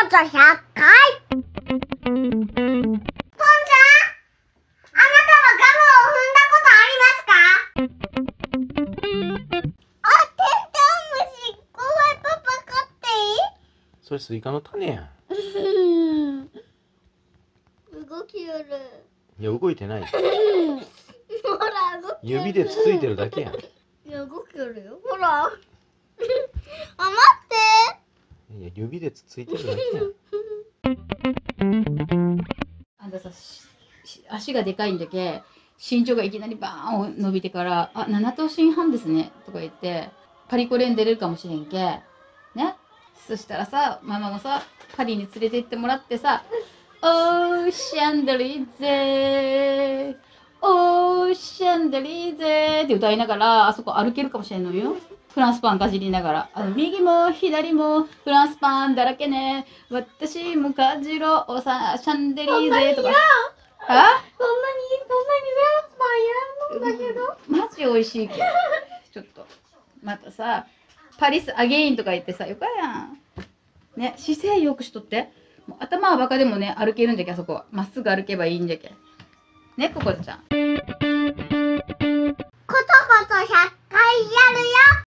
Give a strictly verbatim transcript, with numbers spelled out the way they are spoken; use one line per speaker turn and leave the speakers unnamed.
ことひゃっかい。ポンちゃん、あなたはガムを踏んだことありますか？あ、テントウムシ、ごめん、パパ飼っていい？
それスイカの種やん。
動きよる。
いや、動いてない。
ほら、動きよる。
指でつついてるだけやん。
いや、動きよるよ。ほら。あ、待って。
いや、指でつついてるだけやん。
あんたさ、足がでかいんだけ、身長がいきなりバーン伸びてから、あ、なな頭身半ですね、とか言って、パリコレに出れるかもしれんけ。ね。そしたらさ、ママがさ、パリに連れて行ってもらってさ、オーシャンドリーゼー、オーシャンドリーゼーって歌いながら、あそこ歩けるかもしれんのよ。フランスパンかじりながら、あの右も左もフランスパンだらけね。私もかじろうさ、シャンデリーゼとか。あ？
そんなに、そんなにフランスパンやるんだけど。
マジ美味しいけど。ちょっと、またさ、パリスアゲインとか言ってさ、よかやん。ね、姿勢よくしとって。もう頭はバカでもね、歩けるんじゃけ、あそこは。まっすぐ歩けばいいんじゃけ。ね、ここちゃん。
ことことひゃっかいやるよ。